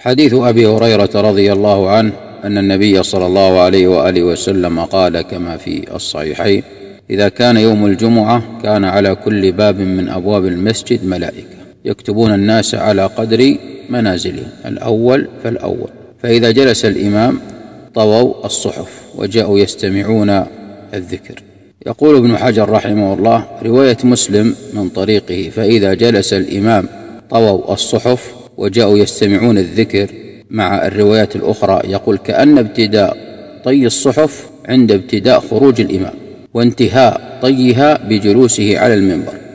حديث أبي هريرة رضي الله عنه أن النبي صلى الله عليه وآله وسلم قال كما في الصحيحين: إذا كان يوم الجمعة كان على كل باب من أبواب المسجد ملائكة يكتبون الناس على قدر منازلهم الأول فالأول، فإذا جلس الإمام طووا الصحف وجاءوا يستمعون الذكر. يقول ابن حجر رحمه الله: رواية مسلم من طريقه فإذا جلس الإمام طووا الصحف وجاءوا يستمعون الذكر مع الروايات الأخرى، يقول كأن ابتداء طي الصحف عند ابتداء خروج الإمام وانتهاء طيها بجلوسه على المنبر.